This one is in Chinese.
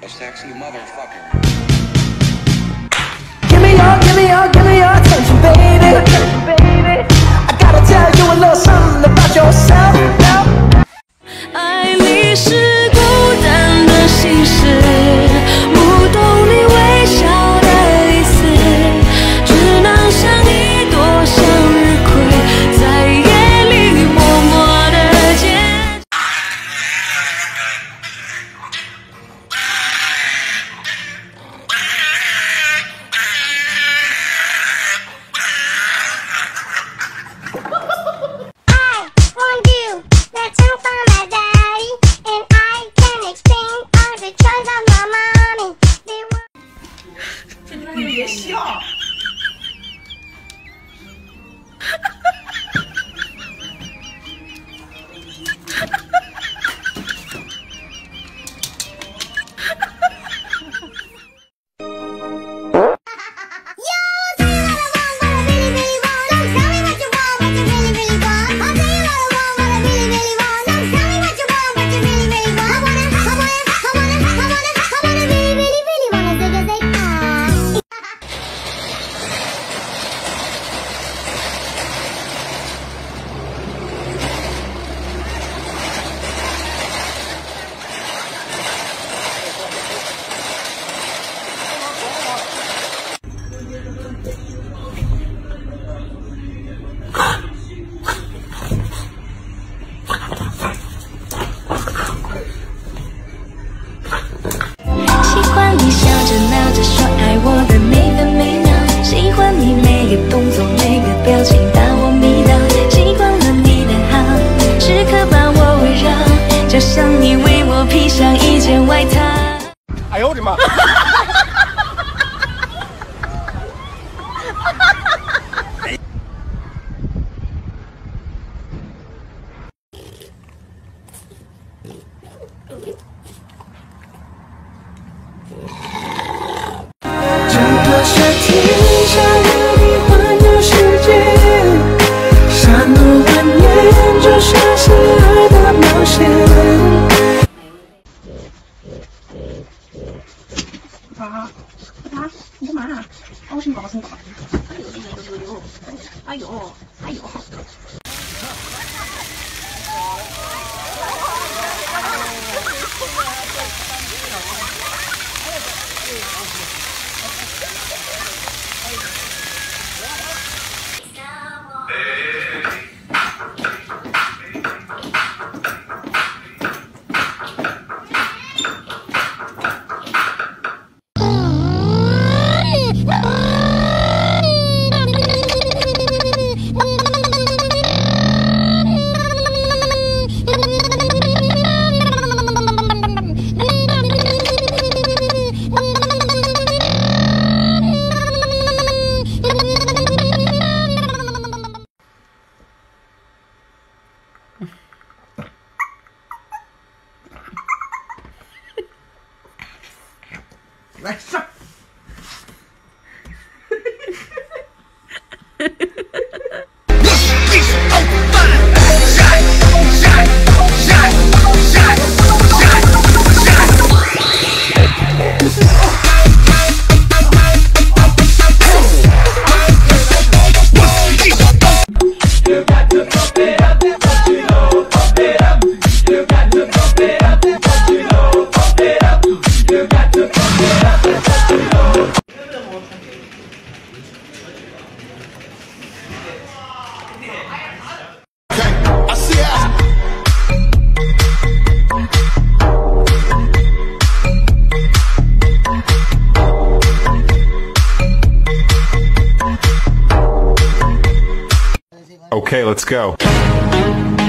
sexy motherfucker. Give me your attention, baby. I gotta tell you a little something about yourself. 爱你是孤单的心事，不懂你微笑的意思，只能向你多向日葵，在夜里默默的见。 你别笑。 像你为我披上一件外套。 哎呦我的妈！ 整个夏天想和你环游世界，山路蜿蜒，这是爱的冒险。 你干嘛？高兴高兴高兴！哎呦！ 来上。 Okay, let's go.